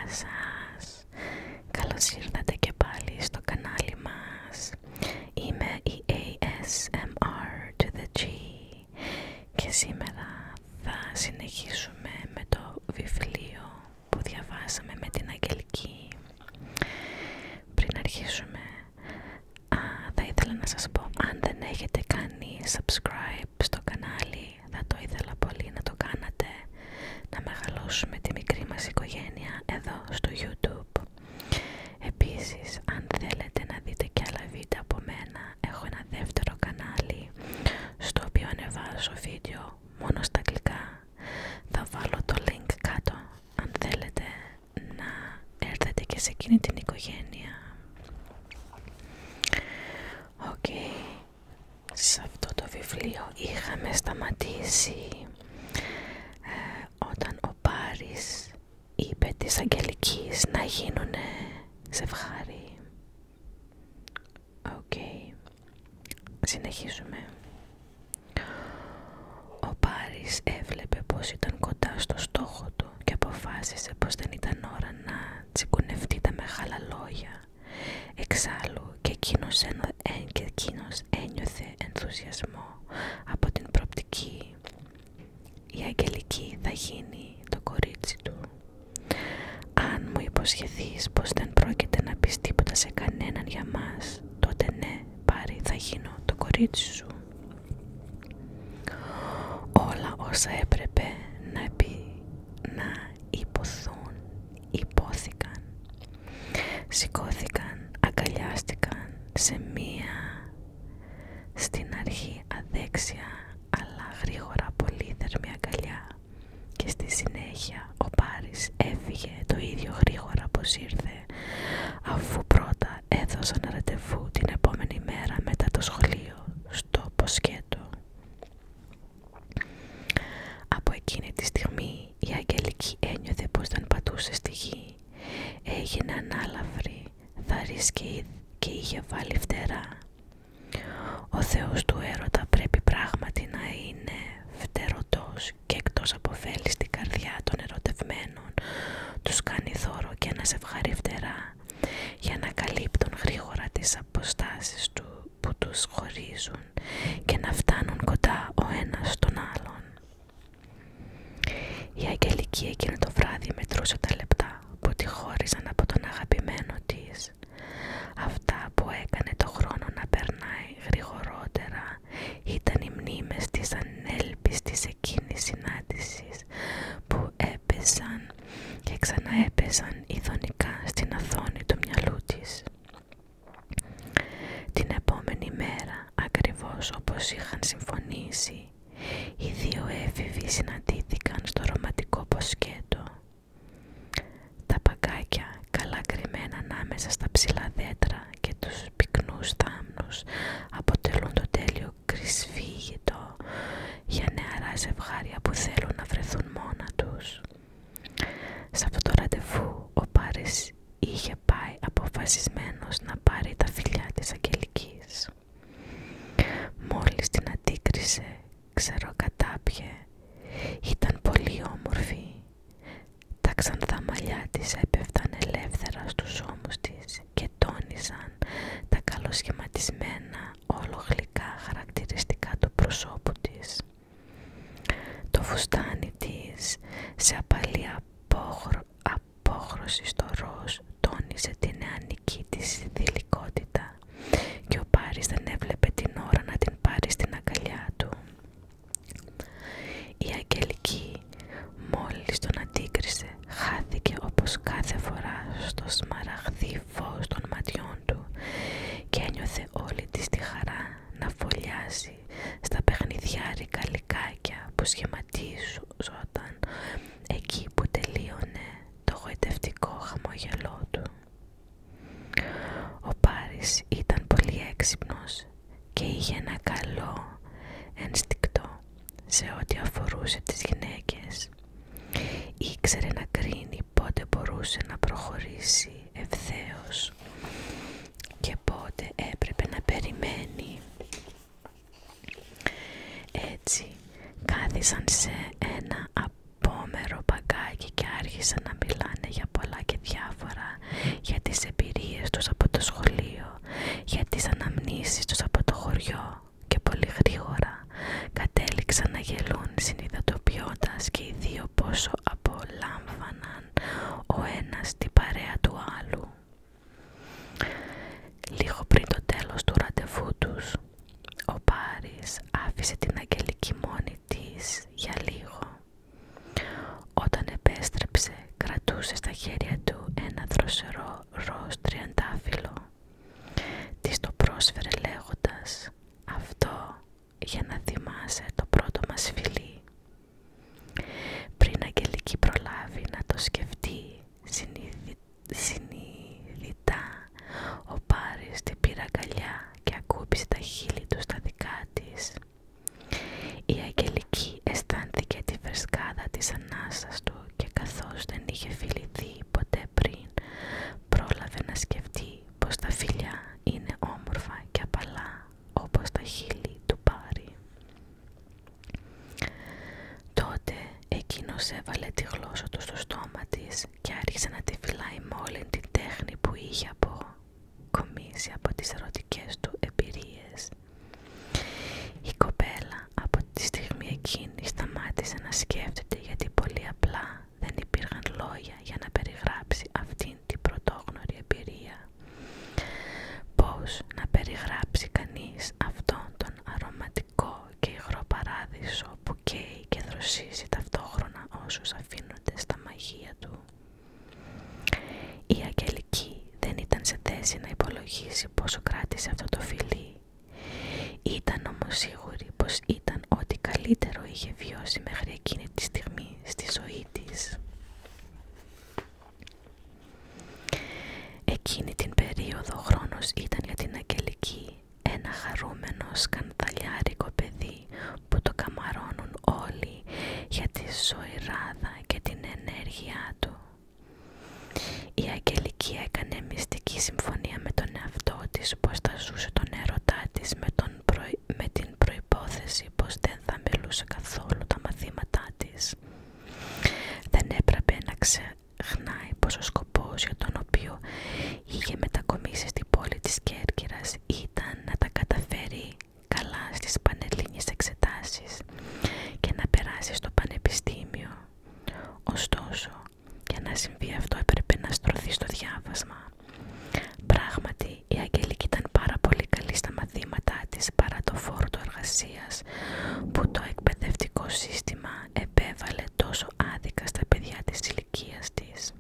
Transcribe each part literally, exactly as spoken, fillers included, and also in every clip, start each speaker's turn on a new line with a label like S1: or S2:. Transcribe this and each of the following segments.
S1: σας, καλώς ήρθατε και πάλι στο κανάλι μας. Είμαι η έι ες εμ αρ to the G και σήμερα θα συνεχίσουμε με το βιβλίο που διαβάσαμε με την Αγγελική. Πριν αρχίσουμε, α, θα ήθελα να σας πω, αν δεν έχετε κάνει subscribe στο κανάλι, θα το ήθελα πολύ να το κάνατε, να μεγαλώσουμε τη μικρή μας οικογένεια εδώ στο YouTube. Επίσης, αν θέλετε να δείτε και άλλα βίντεο από μένα, έχω ένα δεύτερο κανάλι στο οποίο ανεβάζω βίντεο μόνο στα αγγλικά. Θα βάλω το link κάτω αν θέλετε να έρθετε και σε εκείνη την οικογένεια. Οκ, okay. Σε αυτό το βιβλίο είχαμε σταματήσει ε, όταν ο Πάρης είπε της Αγγελικής να γίνουνε ζευγάρι. Οκ, okay. Συνεχίζουμε. Ο Πάρης έβλεπε πως ήταν κοντά στο στόχο του και αποφάσισε πως δεν ήταν ώρα να τσιγκουνευτεί τα μεγάλα λόγια. Εξάλλου και εκείνος, ένω, ε, και εκείνος ένιωθε ενθουσιασμό από την προοπτική. Η Αγγελική θα γίνει το κορίτσι του. Αν μου υποσχεθείς πως δεν πρόκειται να πεις τίποτα σε κανέναν για μας, τότε ναι, Πάρη, θα γίνω το κορίτσι σου. Όλα όσα έπρεπε να πει, να υποθούν, υπόθηκαν. Σηκώθηκαν, αγκαλιάστηκαν σε μία στην αρχή αδέξια αλλά γρήγορα πολύ θερμή αγκαλιά και στη συνέχεια ο Πάρης έφυγε το ίδιο γρήγορα πως ήρθε, αφού πρώτα έδωσαν ραντεβού την επόμενη μέρα μετά το σχολείο στο Ποσκέτο. Από εκείνη τη στιγμή η Αγγελική ένιωθε πως δεν πατούσε στη γη. Έγινε ανάλαφρη, θαρής και, και είχε βάλει φτερά. Ο Θεός του έρωτα πρέπει πράγματι να είναι φτερωτός και εκτός από ωφέλη στην καρδιά των ερωτευμένων τους κάνει δώρο και ένα ζευγάρι φτερά για να καλύπτουν γρήγορα τις αποστάσεις του που τους χωρίζουν και να φτάνουν κοντά ο ένας στον άλλον. Η Αγγελική εκείνο το βράδυ μετρούσε τα λεπτά που τη χώριζαν από τον αγαπημένο της. Αυτά που έκανε το χρόνο να περνάει γρηγορότερα ήταν οι μνήμες της ανέλπιστης εκείνης συνάντησης που έπαιζαν και ξαναέπαιζαν ειδονικά στην οθόνη του μυαλού της. Την επόμενη μέρα, ακριβώς όπως είχαν συμφωνήσει, οι δύο έφηβοι συναντήθηκαν στο ρομαντικό Ποσκέτο. Τα παγκάκια, καλά κρυμμένα ανάμεσα στα ψηλά δέντρα και τους πυκνούς θάμνους, αποτελούν το τέλειο κρυσφύγητο για νεαρά ζευγάρια που θέλουν να βρεθούν μόνα τους. Σε αυτό το ραντεβού ο Πάρης είχε πάει αποφασισμένος να πάρει τα φιλιά της Αγγελικής. Μόλις την αντίκρισε, ξεροκατάπιε, ήταν πολύ όμορφη. Τα ξανθά μαλλιά της έπεφταν ελεύθερα στους ώμους της και τόνιζαν τα καλοσχηματισμένα όλο γλυκά χαρακτηριστικά του προσώπου της. Το φουστάνι της σε απαλή απόχρο, απόχρωση στο ροζ τόνιζε την νεανική της θηλυκότητα και ο Πάρης δεν έβλεπε την ώρα να την πάρει στην αγκαλιά του. Η Αγγελική μόλις τον αντίκρισε χάθηκε όπως κάθε φορά στο σμαραγδί φως των ματιών του και ένιωθε όλη της τη χαρά να φωλιάσει στα παιχνιδιάρικα λυκάκια που σχηματίζονταν εκεί που τελείωνε το γοητευτικό χαμόγελό του. Ο Πάρης ήταν πολύ έξυπνος και είχε ένα καλό ένστικτο σε ό,τι αφορούσε τις γυναίκες. Ήξερε να κρίνει πότε μπορούσε να προχωρήσει ευθέως και πότε έπρεπε να περιμένει. Έτσι κάθισαν σε ένα απόμερο παγκάκι και άρχισαν να μιλάνε για πολλά και διάφορα για τις εμπειρίες τους από το σχολείο, για τις αναμνήσεις τους από το χωριό και πολύ γρήγορα κατέληξαν να γελούν συνειδητοποιώντας και οι δύο πόσο απολάμβαναν ο ένας την παρέα του άλλου. Λίγο πριν το τέλος του ραντεβού τους, ο Πάρης άφησε την Αγγελική μόνη της για λίγο. Όταν επέστρεψε, κρατούσε στα χέρια του ένα δροσερό ροζ τριαντάφυλλο. Της το πρόσφερε λέγοντας «Αυτό για να θυμάσαι το πρώτο μας φιλί». Πριν Αγγελική προλάβει να το σκεφτεί συνειδη... συνειδητά, ο Πάρης την πήρε αγκαλιά και ακούμπησε τα χείλη του στα δικά της. Η Αγγελική αισθάνθηκε τη φρεσκάδα της ανάσας του και καθώς δεν είχε φιληθεί ποτέ πριν, πρόλαβε να σκεφτεί πως τα φιλιά είναι όμορφα και απαλά όπως τα χείλη του Πάρη. Τότε εκείνος έβαλε τη γλώσσα του στο στόμα της και άρχισε να τη φυλάει με όλη την τέχνη που είχε αποκομίσει από τις ερωτικές του εμπειρίες. Η κοπέλα από τη στιγμή εκείνη σταμάτησε να σκέφτεται, γιατί πολύ απλά δεν υπήρχαν λόγια για να περιγράψει αυτήν την πρωτόγνωρη εμπειρία. Πώς να περιγράψει κανείς αυτόν τον αρωματικό και υγρό παράδεισο που καίει και δροσίζει ταυτόχρονα όσους αφήνονται στα μαγεία του. Η Αγγελική δεν ήταν σε θέση να υπολογίσει πόσο κράτησε αυτό το φιλί. Ήταν όμως σίγουρη πως ήταν ό,τι καλύτερο είχε βιώσει μέχρι εκείνη τη στιγμή στη ζωή της. Εκείνη την περίοδο ο χρόνος ήταν για την Αγγελική ένα χαρούμενο σκανδαλιάρικο παιδί που το καμαρώνουν όλοι για τη ζωηράδα και την ενέργειά του. Η Αγγελική έκανε μυστική συμφωνία με τον εαυτό της πως θα ζούσε τον έρωτά της με, τον προϋ... με την προϋπόθεση πως δεν θα μιλούσε καθόλου τα μαθήματά της. Δεν έπρεπε να ξεχνάει πως ο σκοπός για τον οποίο είχε μετακομίσει στην πόλη της Κέρκυρας ήταν να τα καταφέρει καλά στις πανελλήνιες εξετάσεις και να περάσει στο πανεπιστήμιο. Ωστόσο, για να συμβεί αυτό έπρεπε να στρωθεί στο διάβασμα. Πράγματι, η Αγγελική ήταν πάρα πολύ καλή στα μαθήματά της παρά το φόρτο εργασίας που το εκπαιδευτικό σύστημα επέβαλε τόσο άδικα στα παιδιά της ηλικίας της.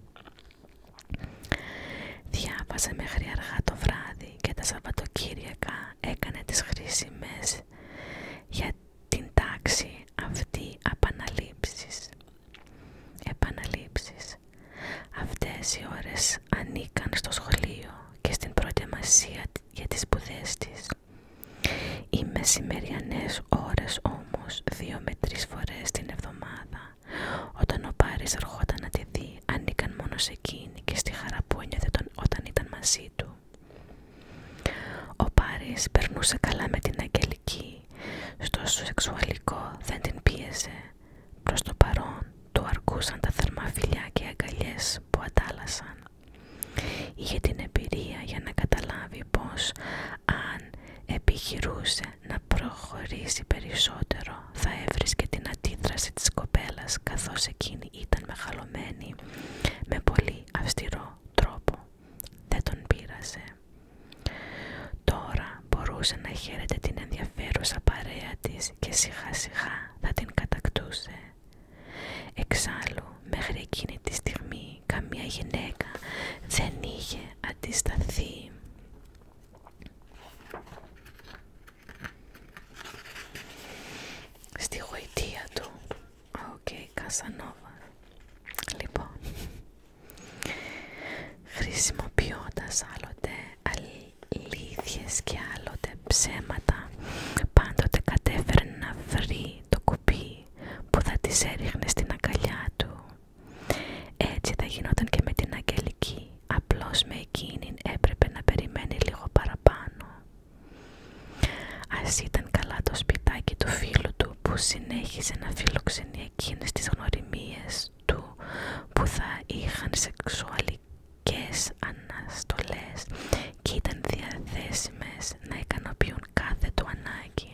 S1: Διάβασε μέχρι αργά το βράδυ και τα Σαββατοκύριακα έκανε τις χρήσιμες για την τάξη αυτή επαναλήψεις. Επαναλήψεις. Αυτές οι ώρες ανήκαν στο σχολείο και στην προετοιμασία για τις σπουδές της. Οι μεσημεριανές ώρες όμως, δύο με τρεις φορές την εβδομάδα, όταν ο Πάρης ερχόταν να τη δει, ανήκαν μόνο σε εκείνη και στη χαρά που ένιωθε όταν ήταν μαζί του. Ο Πάρης περνούσε καλά με την Αγγελική, στο σεξουαλικό δεν την πίεζε. Προς το παρόν του αρκούσαν τα θερμά φιλιά και αγκαλιές που αντάλλασαν. Είχε την εμπειρία για να καταλάβει πως αν επιχειρούσε να προχωρήσει περισσότερο θα έβρισκε την αντίδραση της κοπέλας, καθώς εκείνη ήταν μεγαλωμένη με πολύ αυστηρό τρόπο. Δεν τον πείραζε. Τώρα μπορούσε να χαίρεται την ενδιαφέρουσα παρέα της και σιγά σιγά θα την κατακτούσε. Εξάλλου, μέχρι εκείνη τη στιγμή καμία γυναίκα δεν είχε αντισταθεί. Στη γοητεία του. Οκ, okay, Κασανόβα. Λοιπόν, χρησιμοποιώντας άλλοτε αλήθειες και άλλοτε ψέματα, πάντοτε κατέφερε να βρει το κουπί που θα της έριχνε στην αγκαλιά του. Έτσι θα γινόταν και με την Αγγελική, απλώς με εκείνην έπρεπε να περιμένει λίγο παραπάνω. Ας ήταν καλά το σπιτάκι του φίλου του που συνέχιζε να φιλοξενεί εκείνες τις γνωριμίες του που θα είχαν σε σεξουαλικές αναστολές και ήταν διαθέσιμες να ικανοποιούν κάθε του ανάγκη.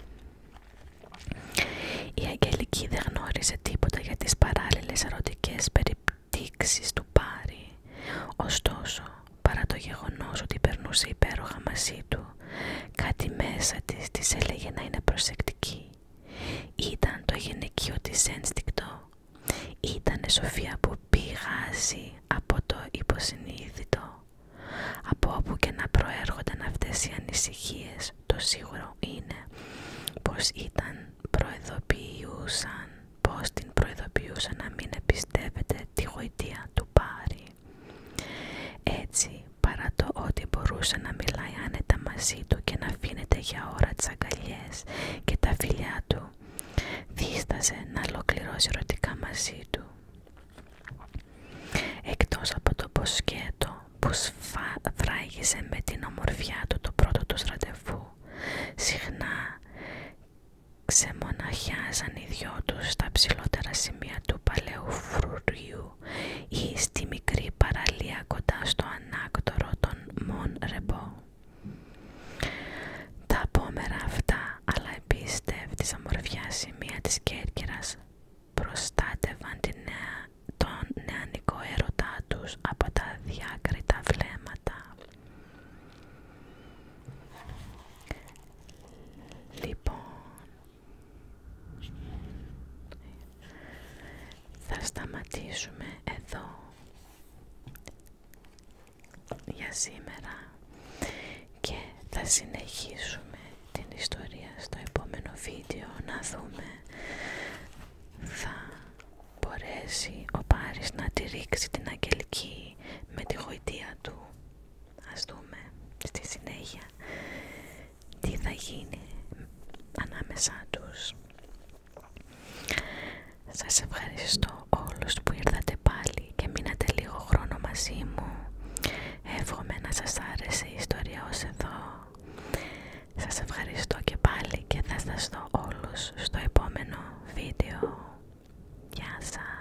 S1: Η Αγγελική δεν γνώριζε τίποτα για τις παράλληλες ερωτικές περιπτύξεις του Πάρη. Ωστόσο, παρά το γεγονός ότι περνούσε υπέροχα μαζί του, κάτι μέσα της της έλεγε να είναι προσεκτική. Ήταν το γυναικείο της ένστικτο. Ήτανε σοφία που πηγάζει από το υποσυνείδητο. Από όπου και να προέρχονταν αυτές οι ανησυχίες, το σίγουρο είναι πως ήταν προειδοποιούσαν, πως την προειδοποιούσαν να μην εμπιστεύεται τη γοητεία του Πάρη. Έτσι, παρά το ότι μπορούσε να μιλάει άνετα μαζί του και να αφήνεται για ώρα τις αγκαλιές και τα φιλιά του, δίσταζε να ολοκληρώσει ερωτικά μαζί του. Εκτός από το ποσκέτο που φράγιζε με την ομορφιά του το πρώτο του ραντεβού, συχνά ξεμοναχιάζαν οι δυο τους στα ψηλότερα σημεία του παλαιού φρουριού ή στη μικρή παραλία κοντά στο ανάκτορο των Μον Ρεμπό. Τα απόμερα αυτά, αλλά επίσης της αμορφιάς σημεία της Κέρκυρας προστάτευαν την νέα, τον νεανικό έρωτά τους από τα διάκριτα βλέμματα. Λοιπόν, θα σταματήσουμε εδώ για σήμερα και θα συνεχίσουμε την ιστορία στο επόμενο βίντεο, να δούμε θα μπορέσει ο Πάρης να τη ρίξει την Αγγελική με τη γοητεία του. Ας δούμε στη συνέχεια τι θα γίνει ανάμεσά τους. Σας ευχαριστώ όλους που ήρθατε πάλι και μείνατε λίγο χρόνο μαζί μου. Εύχομαι να σας άρεσε η ιστορία ως εδώ. Σας ευχαριστώ και πάλι και θα σας δω όλους στο επόμενο βίντεο. Γεια σας.